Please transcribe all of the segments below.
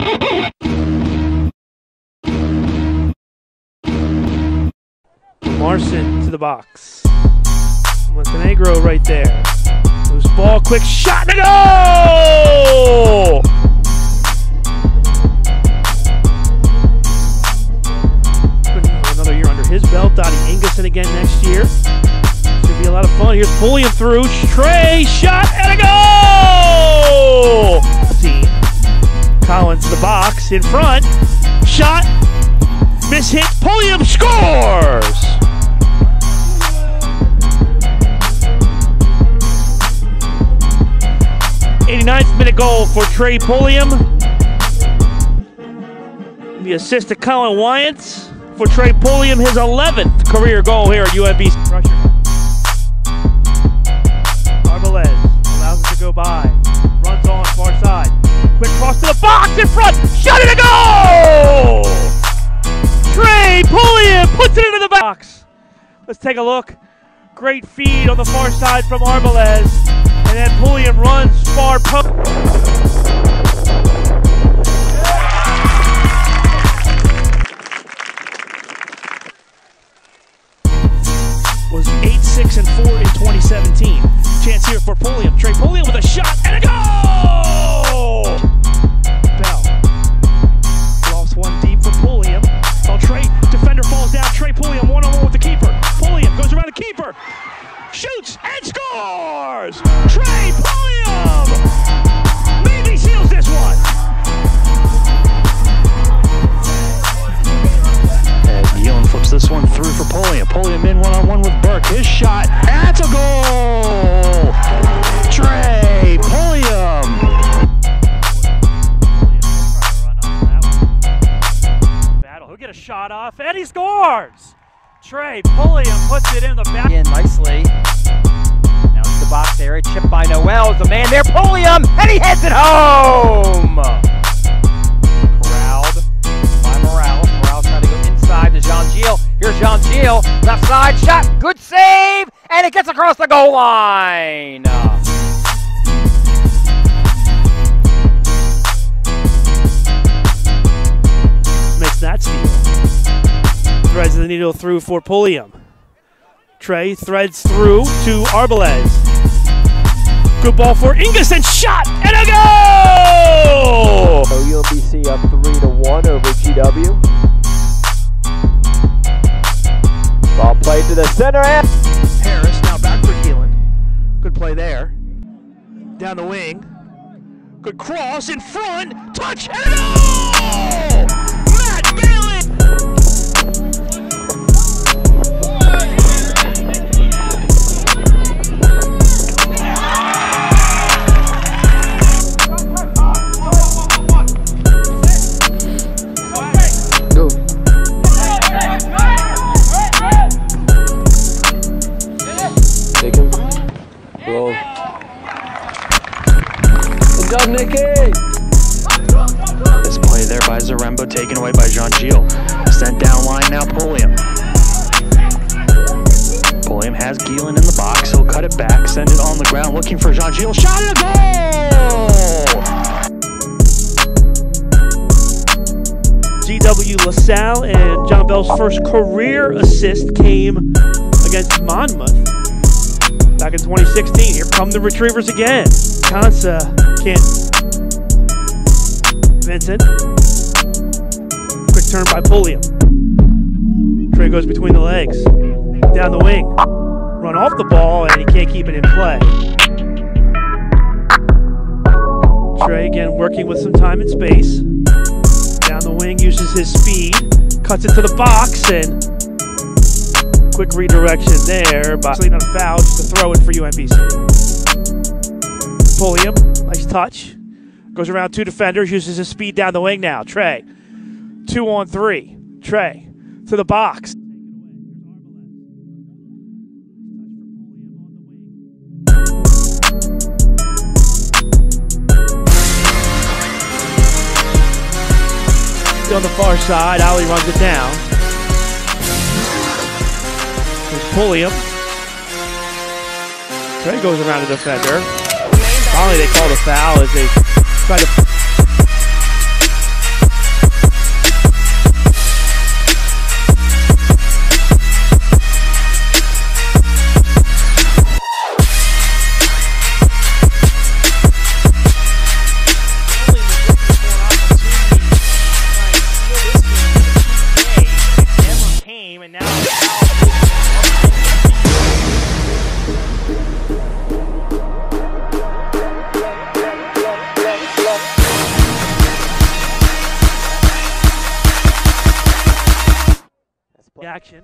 Marcin to the box. Montenegro right there. Loose ball, quick shot, and a goal! Another year under his belt. Dottie Ingeson again next year. Should be a lot of fun. Here's Pulliam through. Trey, shot, and a goal! Collins to the box, in front. Shot, miss hit, Pulliam scores! 89th minute goal for Trey Pulliam. The assist to Colin Wyants for Trey Pulliam, his 11th career goal here at UMBC. Arbolez allows it to go by. Runs on far side. Quick cross to the box in front. Shot it, a goal! Trey Pulliam puts it into the box. Let's take a look. Great feed on the far side from Arbolez. And then Pulliam runs far post. Was 8-6-4 in 2017. Chance here for Pulliam. Trey Pulliam with a shot and a goal! Bell. Lofts one deep for Pulliam. Well, Trey, defender falls down. Trey Pulliam one-on-one with the keeper. Pulliam goes around the keeper. Shoots and scores! Trey Pulliam! Maybe seals this one. As Gielan flips this one through for Pulliam. Pulliam in one-on-one with Burke. His shot. That's a goal! Trey Pulliam! Battle. He'll get a shot off and he scores! Trey Pulliam puts it in the back. In nicely. Now to the box area, chipped by Noel. The man there, Pulliam, and he heads it home! Corralled by Morales. Morales trying to go inside to Jean-Gilles. Here's Jean-Gilles, left side shot, good save, and it gets across the goal line! Makes that steal. Threads the needle through for Pulliam. Trey threads through to Arbolez. Good ball for Ingeson, shot and a goal! So UMBC up 3-1 over GW. Ball played to the center. Harris now back for Gielan. Good play there. Down the wing. Good cross in front. Touch and a goal! Matt Gielan! Good job, Nicky! This play there by Zaremba, taken away by Jean-Gilles. Sent down line now, Pulliam. Pulliam has Gielan in the box. He'll cut it back, send it on the ground, looking for Jean-Gilles. Shot and a goal! GW LaSalle and John Bell's first career assist came against Monmouth back in 2016. Here come the Retrievers again. Kansa can't. Vincent. Quick turn by Pulliam. Trey goes between the legs. Down the wing. Run off the ball and he can't keep it in play. Trey again working with some time and space. Down the wing, uses his speed. Cuts it to the box and quick redirection there by not a foul, just a throw in for UMBC. Pulliam, nice touch. Goes around two defenders, uses his speed down the wing now. Trey, 2-on-3. Trey to the box. On the far side, Ali runs it down. There's Pulliam. Trey goes around the defender. Finally, they call the foul as they try to action.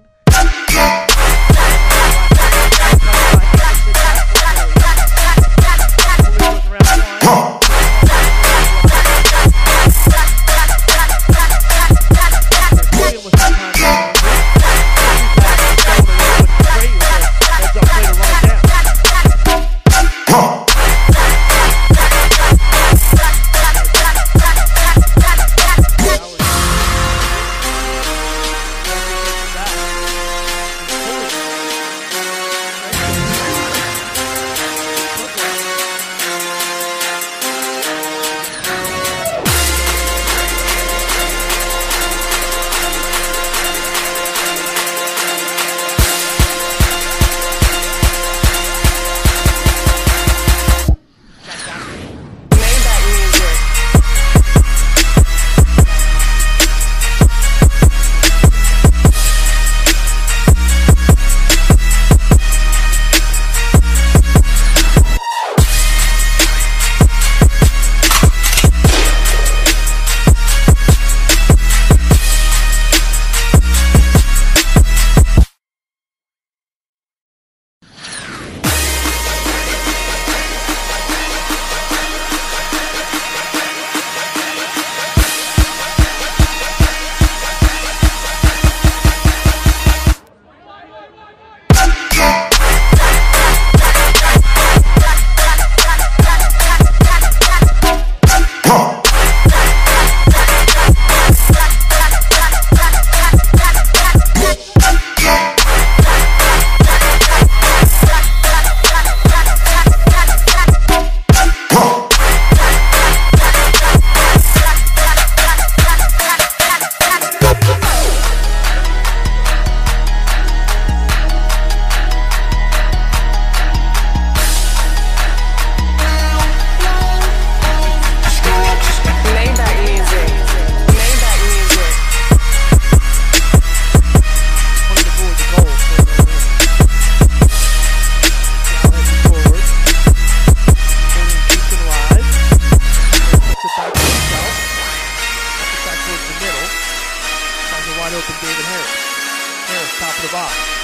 Wide open David Harris. Harris, top of the box.